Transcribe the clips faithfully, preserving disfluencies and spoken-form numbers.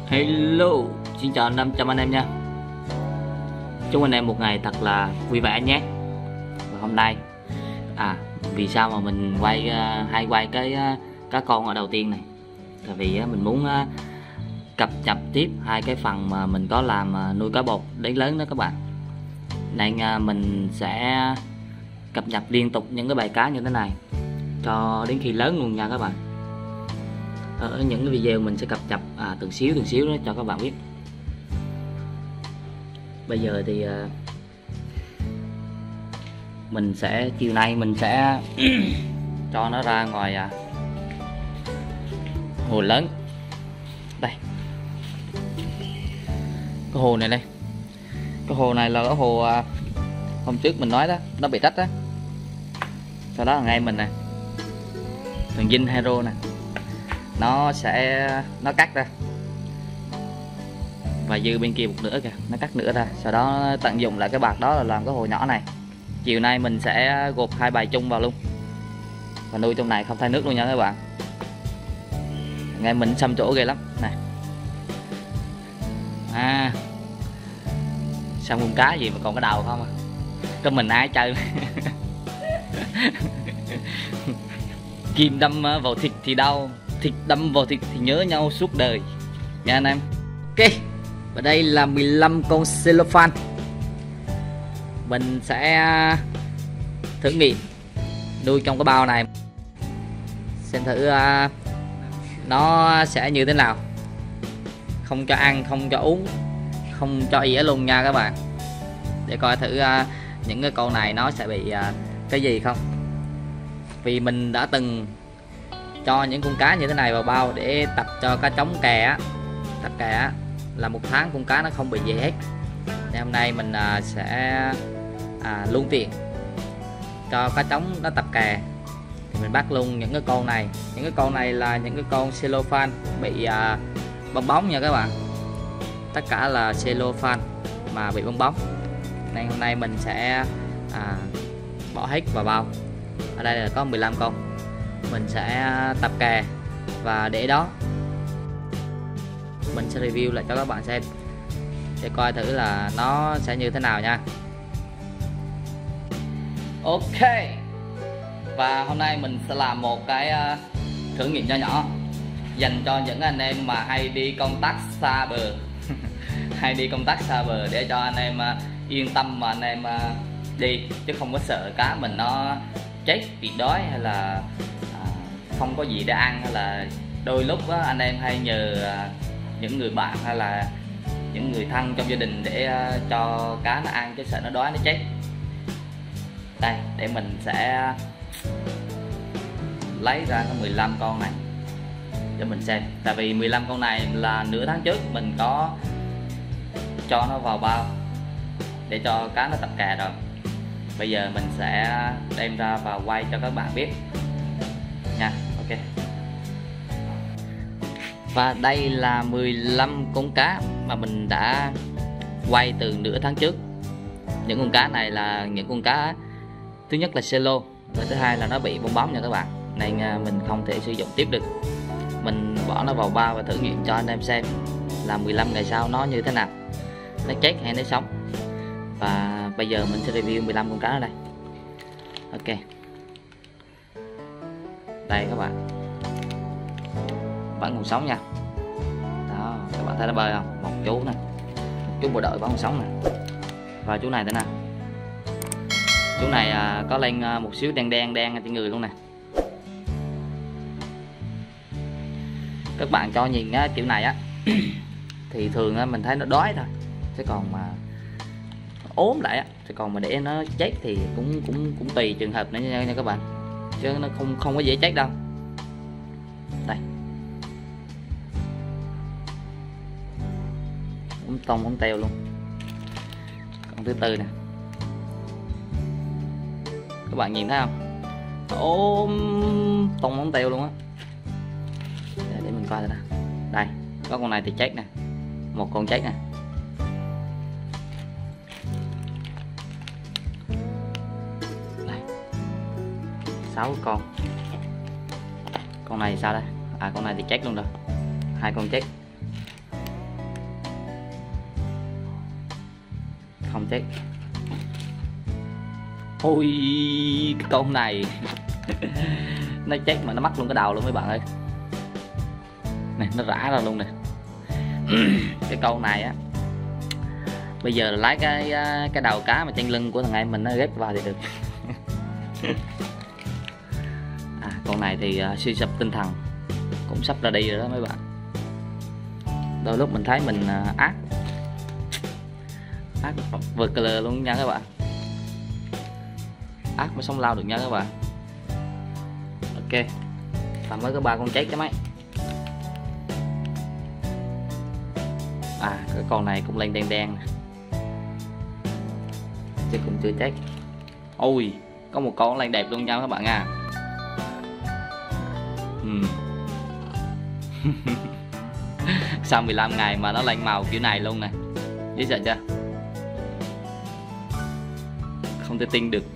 Hello, xin chào năm trăm anh em nha. Chúc anh em một ngày thật là vui vẻ nhé. Và hôm nay à vì sao mà mình quay uh, hay quay cái uh, cá con ở đầu tiên này? Tại vì uh, mình muốn uh, cập nhật tiếp hai cái phần mà mình có làm uh, nuôi cá bột đến lớn đó các bạn. Nên uh, mình sẽ cập nhật liên tục những cái bài cá như thế này cho đến khi lớn luôn nha các bạn. Ở những cái video mình sẽ cập nhật à, từng xíu từng xíu đó cho các bạn biết. Bây giờ thì uh, mình sẽ chiều nay mình sẽ cho nó ra ngoài à, hồ lớn đây. Cái hồ này đây, cái hồ này là cái hồ à, hôm trước mình nói đó, nó bị rách đó. Sau đó là ngay mình nè, thằng Vinh Hero nè, nó sẽ nó cắt ra và dư bên kia một nửa kìa, nó cắt nửa ra, sau đó tận dụng lại cái bạc đó là làm cái hồ nhỏ này. Chiều nay mình sẽ gộp hai bài chung vào luôn và nuôi trong này không thay nước luôn nha các bạn. Nghe mình xăm chỗ ghê lắm này. À, xăm con cá gì mà còn cái đầu không à, cái mình ai chơi. Kim đâm vào thịt thì đau, thịt đâm vào thịt thì nhớ nhau suốt đời nha anh em. Ok, và đây là mười lăm con cellophane. Mình sẽ thử nghiệm nuôi trong cái bao này, xem thử uh, nó sẽ như thế nào. Không cho ăn, không cho uống, không cho ỉa luôn nha các bạn, để coi thử uh, những cái con này nó sẽ bị uh, cái gì không. Vì mình đã từng cho những con cá như thế này vào bao để tập cho cá trống kè á, tập kè á, là một tháng con cá nó không bị gì hết. Nên hôm nay mình à, sẽ à, luôn tiện cho cá trống nó tập kè thì mình bắt luôn những cái con này. Những cái con này là những cái con cellophane bị à, bong bóng nha các bạn, tất cả là cellophane mà bị bong bóng. Nên hôm nay mình sẽ à, bỏ hết vào bao. Ở đây là có mười lăm con, mình sẽ tập kè và để đó mình sẽ review lại cho các bạn xem để coi thử là nó sẽ như thế nào nha. Ok, và hôm nay mình sẽ làm một cái uh, thử nghiệm nho nhỏ dành cho những anh em mà hay đi công tác xa bờ. Hay đi công tác xa bờ để cho anh em uh, yên tâm mà anh em uh, đi, chứ không có sợ cá mình nó chết vì đói hay là à, không có gì để ăn, hay là đôi lúc á, anh em hay nhờ à, những người bạn hay là những người thân trong gia đình để à, cho cá nó ăn, chứ sợ nó đói nó chết. Đây, để mình sẽ lấy ra cái mười lăm con này để mình xem. Tại vì mười lăm con này là nửa tháng trước mình có cho nó vào bao để cho cá nó tập kè rồi. Bây giờ mình sẽ đem ra và quay cho các bạn biết nha. Ok, và đây là mười lăm con cá mà mình đã quay từ nửa tháng trước. Những con cá này là những con cá, thứ nhất là cello, và thứ hai là nó bị bong bóng nha các bạn, nên mình không thể sử dụng tiếp được. Mình bỏ nó vào bao và thử nghiệm cho anh em xem là mười lăm ngày sau nó như thế nào, nó chết hay nó sống. Và bây giờ mình sẽ review mười lăm con cá ở đây. Ok, đây các bạn, vẫn còn sống nha. Đó, các bạn thấy nó bơi không? Một chú nè, một chú bộ đội vẫn còn sống nè. Và chú này thế nào? Chú này à, có lên à, một xíu đen đen đen trên người luôn nè. Các bạn cho nhìn á, kiểu này á thì thường á, mình thấy nó đói thôi, chứ còn mà ốm lại á, thì còn mà để nó chết thì cũng cũng cũng tùy trường hợp nữa nha, nha các bạn, chứ nó không không có dễ chết đâu. Đây, ống tông ống teo luôn. Con thứ tư nè, các bạn nhìn thấy không, ốm tông ống teo luôn á. Để, để mình coi thử nè. Đây, có con này thì chết nè, một con chết nè. Sáu con. Con này sao đây? À, con này thì chết luôn rồi, hai con chết. không chết. Ôi cái con này nó chết mà nó mắc luôn cái đầu luôn mấy bạn ơi. Này nó rã ra luôn nè. Cái con này á, bây giờ là lấy cái cái đầu cá mà trên lưng của thằng em mình nó ghép vào thì được. À, con này thì uh, suy sụp tinh thần, cũng sắp ra đi rồi đó mấy bạn. Đôi lúc mình thấy mình uh, ác ác vượt cờ luôn nha các bạn. Ác mới sống lao được nha các bạn. Ok, tầm mới có ba con chết chứ mấy. À, cái con này cũng lên đen đen nè, chứ cũng chưa chết. Ôi, có một con lên đẹp luôn nha các bạn nha. uhm. Sau mười lăm ngày mà nó lên màu kiểu này luôn nè, dễ sợ chưa? Không thể tin được.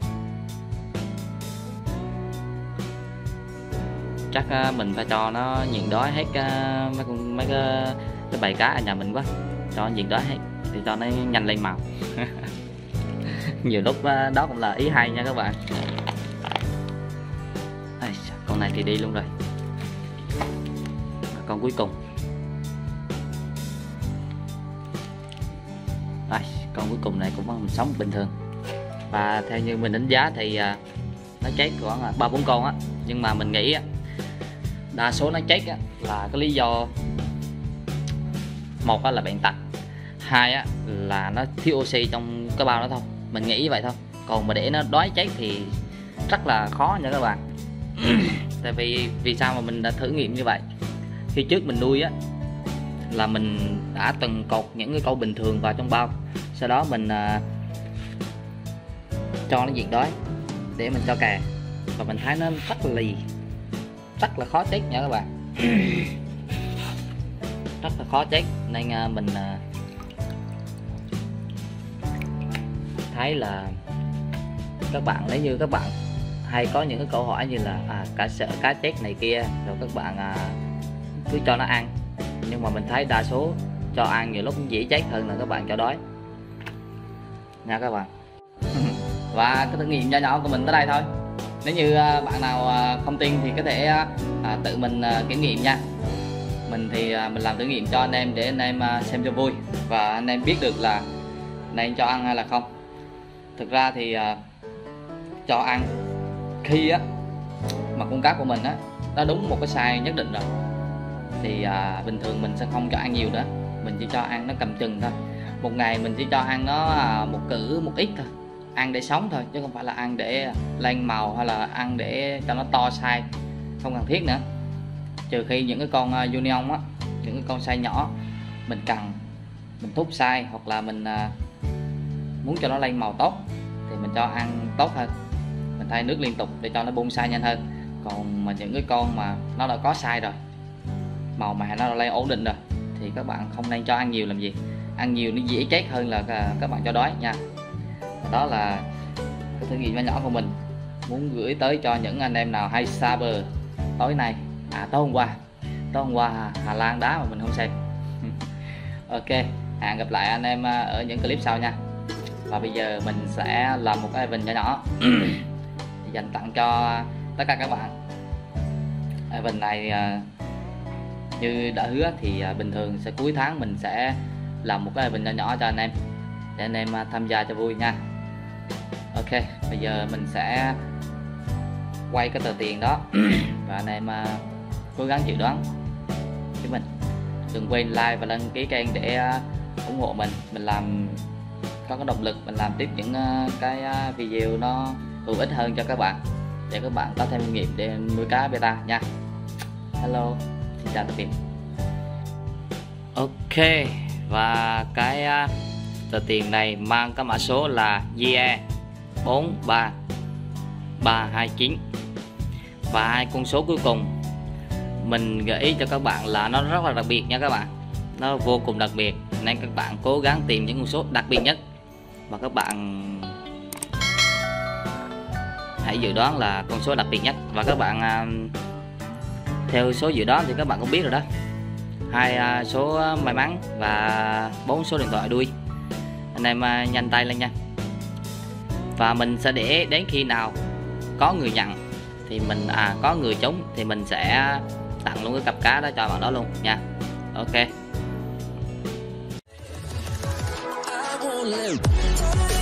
Chắc uh, mình phải cho nó nhịn đói hết uh, mấy con mấy cái, cái bầy cá ở nhà mình quá, cho nó nhịn đói hết thì cho nó nhanh lên màu. Nhiều lúc uh, đó cũng là ý hay nha các bạn. À, con này thì đi luôn rồi. Con cuối cùng. À, con cuối cùng này cũng vẫn sống bình thường. Và theo như mình đánh giá thì uh, nó chết khoảng ba bốn con á, nhưng mà mình nghĩ đa số nó chết là cái lý do một là bệnh tật, hai là nó thiếu oxy trong cái bao đó thôi, mình nghĩ vậy thôi. Còn mà để nó đói chết thì rất là khó nha các bạn. Tại vì vì sao mà mình đã thử nghiệm như vậy? Khi trước mình nuôi á là mình đã từng cột những cái câu bình thường vào trong bao, sau đó mình uh, cho nó diệt đói để mình cho kè, và mình thấy nó rất là lì, rất là khó chết nha các bạn. Rất là khó chết, nên uh, mình uh, thấy là các bạn, nếu như các bạn hay có những cái câu hỏi như là à, cá sợ cá chết này kia, rồi các bạn à, cứ cho nó ăn, nhưng mà mình thấy đa số cho ăn nhiều lúc cũng dễ chết hơn là các bạn cho đói nha các bạn. Và cái thử nghiệm nhỏ nhỏ của mình tới đây thôi. Nếu như à, bạn nào à, không tin thì có thể à, tự mình à, kiểm nghiệm nha. Mình thì à, mình làm thử nghiệm cho anh em để anh em à, xem cho vui, và anh em biết được là nên cho ăn hay là không. Thực ra thì à, cho ăn khi á mà con cá của mình á nó đúng một cái size nhất định rồi thì à, bình thường mình sẽ không cho ăn nhiều nữa, mình chỉ cho ăn nó cầm chừng thôi. Một ngày mình chỉ cho ăn nó à, một cử một ít thôi, ăn để sống thôi chứ không phải là ăn để lên màu hay là ăn để cho nó to size, không cần thiết nữa. Trừ khi những cái con uh, union á, những cái con size nhỏ mình cần, mình thúc size hoặc là mình uh, muốn cho nó lên màu tốt thì mình cho ăn tốt hơn, mình thay nước liên tục để cho nó bung size nhanh hơn. Còn mà những cái con mà nó đã có size rồi, màu mè nó đã lên ổn định rồi thì các bạn không nên cho ăn nhiều làm gì. Ăn nhiều nó dễ chết hơn là các bạn cho đói nha. Đó là cái thử nghiệm nhỏ nhỏ của mình, muốn gửi tới cho những anh em nào hay xa bờ tối nay, à tối hôm qua tối hôm qua Hà Lan đá mà mình không xem. Ok, hẹn gặp lại anh em ở những clip sau nha. Và bây giờ mình sẽ làm một cái event nhỏ nhỏ dành tặng cho tất cả các bạn. Event này như đã hứa thì bình thường sẽ cuối tháng mình sẽ làm một cái event nhỏ nhỏ cho anh em để anh em tham gia cho vui nha. Ok, bây giờ mình sẽ quay cái tờ tiền đó và anh em uh, cố gắng chịu đoán với mình. Đừng quên like và đăng ký kênh để uh, ủng hộ mình, mình làm có cái động lực mình làm tiếp những uh, cái uh, video nó hữu ích hơn cho các bạn, để các bạn có thêm kinh nghiệm để nuôi cá beta nha. Hello, xin chào tạm biệt. Ok, và cái uh, tờ tiền này mang cái mã số là J E bốn ba ba hai chín, và hai con số cuối cùng mình gợi ý cho các bạn là nó rất là đặc biệt nha các bạn, nó vô cùng đặc biệt, nên các bạn cố gắng tìm những con số đặc biệt nhất và các bạn hãy dự đoán là con số đặc biệt nhất. Và các bạn theo số dự đoán thì các bạn cũng biết rồi đó, hai số may mắn và bốn số điện thoại đuôi. anh em à, nhanh tay lên nha. Và mình sẽ để đến khi nào có người nhận thì mình à có người trúng thì mình sẽ tặng luôn cái cặp cá đó cho bạn đó luôn nha. Ok.